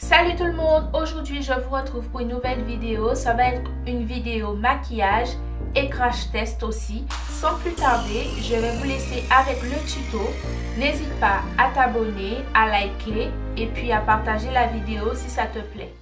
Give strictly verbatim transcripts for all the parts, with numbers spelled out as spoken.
Salut tout le monde, aujourd'hui je vous retrouve pour une nouvelle vidéo. Ça va être une vidéo maquillage et crash test aussi. Sans plus tarder, je vais vous laisser avec le tuto. N'hésite pas à t'abonner, à liker et puis à partager la vidéo si ça te plaît.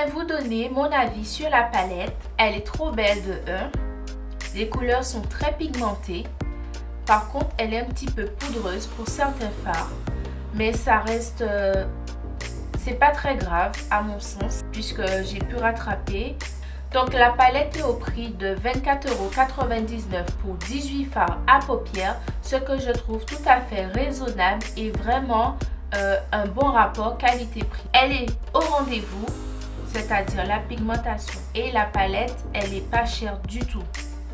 vais vous donner mon avis sur la palette. Elle est trop belle de un. Les couleurs sont très pigmentées. Par contre, elle est un petit peu poudreuse pour certains fards. Mais ça reste... Euh, c'est pas très grave à mon sens, puisque j'ai pu rattraper. Donc la palette est au prix de vingt-quatre euros quatre-vingt-dix-neuf pour dix-huit fards à paupières, ce que je trouve tout à fait raisonnable et vraiment euh, un bon rapport qualité-prix. Elle est au rendez-vous, c'est-à-dire la pigmentation et la palette, elle n'est pas chère du tout.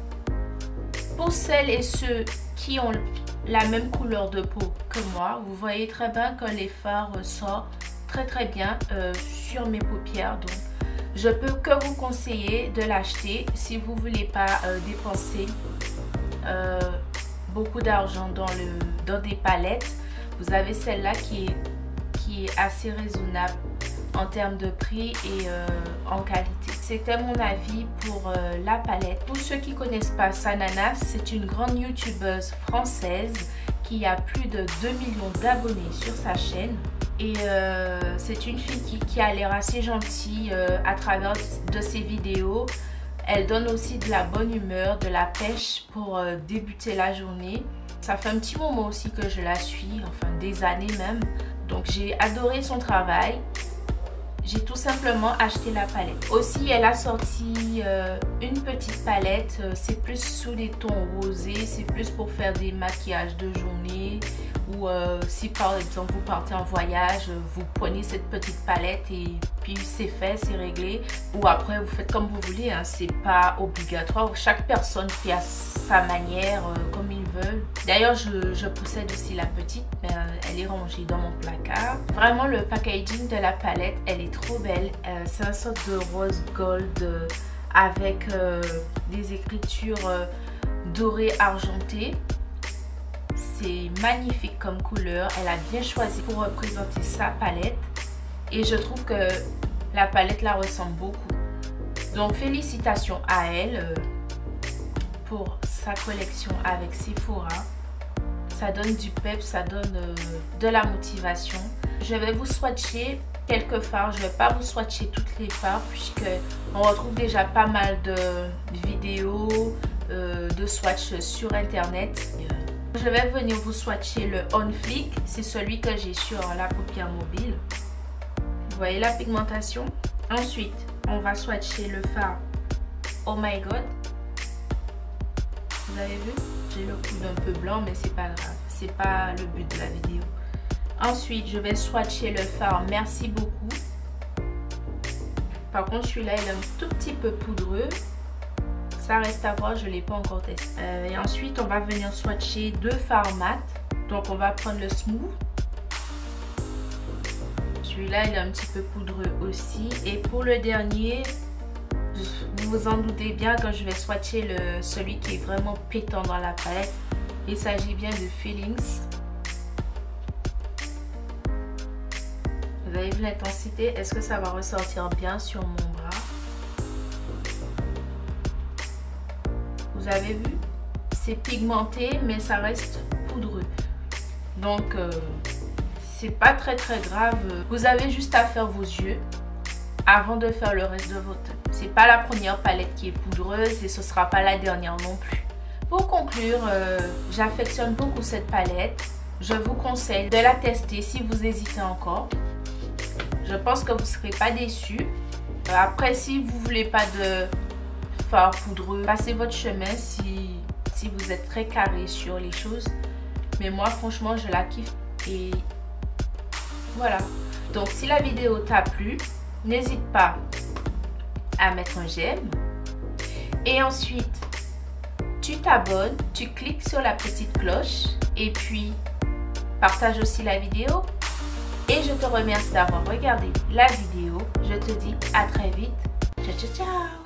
Pour celles et ceux qui ont la même couleur de peau que moi, vous voyez très bien que les fards ressortent très très bien euh, sur mes paupières. Donc je peux que vous conseiller de l'acheter si vous ne voulez pas euh, dépenser euh, beaucoup d'argent dans, le, dans des palettes. Vous avez celle-là qui est, qui est assez raisonnable en termes de prix et euh, en qualité. C'était mon avis pour euh, la palette. Pour ceux qui ne connaissent pas Sanana, c'est une grande youtubeuse française qui a plus de deux millions d'abonnés sur sa chaîne. Et euh, c'est une fille qui, qui a l'air assez gentille euh, à travers de ses vidéos. Elle donne aussi de la bonne humeur, de la pêche pour euh, débuter la journée. Ça fait un petit moment aussi que je la suis, enfin des années même. Donc j'ai adoré son travail. J'ai tout simplement acheté la palette. Aussi, elle a sorti euh, une petite palette. Euh, c'est plus sous les tons rosés. C'est plus pour faire des maquillages de journée. Ou euh, si par exemple vous partez en voyage, vous prenez cette petite palette et puis c'est fait, c'est réglé. Ou après vous faites comme vous voulez, hein, c'est pas obligatoire. Chaque personne fait à sa manière, euh, comme ils veulent. D'ailleurs je, je possède aussi la petite, mais euh, elle est rangée dans mon placard. Vraiment le packaging de la palette, elle est trop belle. Euh, c'est un sorte de rose gold euh, avec euh, des écritures euh, dorées argentées. C'est magnifique comme couleur, elle a bien choisi pour représenter sa palette et je trouve que la palette la ressemble beaucoup. Donc félicitations à elle euh, pour sa collection avec Sephora. Ça donne du pep, ça donne euh, de la motivation. Je vais vous swatcher quelques fards, je ne vais pas vous swatcher toutes les fards puisque on retrouve déjà pas mal de vidéos euh, de swatch sur internet. Je vais venir vous swatcher le On Fleek, c'est celui que j'ai sur la paupière mobile. Vous voyez la pigmentation. Ensuite, on va swatcher le fard Oh My God. Vous avez vu? J'ai le coude un peu blanc, mais c'est pas grave. C'est pas le but de la vidéo. Ensuite, je vais swatcher le fard Merci Beaucoup. Par contre, celui-là, il est un tout petit peu poudreux. Ça reste à voir, je ne l'ai pas encore testé. Euh, et ensuite, on va venir swatcher deux fards mat. Donc, on va prendre le Smooth. Celui-là, il est un petit peu poudreux aussi. Et pour le dernier, vous vous en doutez bien quand je vais swatcher le, celui qui est vraiment pétant dans la palette. Il s'agit bien de Feelings. Vous avez vu l'intensité? Est-ce que ça va ressortir bien sur mon bras? Vous avez vu? C'est pigmenté, mais ça reste poudreux. Donc, euh, c'est pas très très grave. Vous avez juste à faire vos yeux avant de faire le reste de votre teint. C'est pas la première palette qui est poudreuse et ce sera pas la dernière non plus. Pour conclure, euh, j'affectionne beaucoup cette palette. Je vous conseille de la tester si vous hésitez encore. Je pense que vous ne serez pas déçus. Après, si vous voulez pas de fard poudreux, passez votre chemin si, si vous êtes très carré sur les choses. Mais moi, franchement, je la kiffe. Et voilà. Donc, si la vidéo t'a plu, n'hésite pas à mettre un j'aime. Et ensuite, tu t'abonnes, tu cliques sur la petite cloche. Et puis, partage aussi la vidéo. Et je te remercie d'avoir regardé la vidéo. Je te dis à très vite. Ciao, ciao, ciao.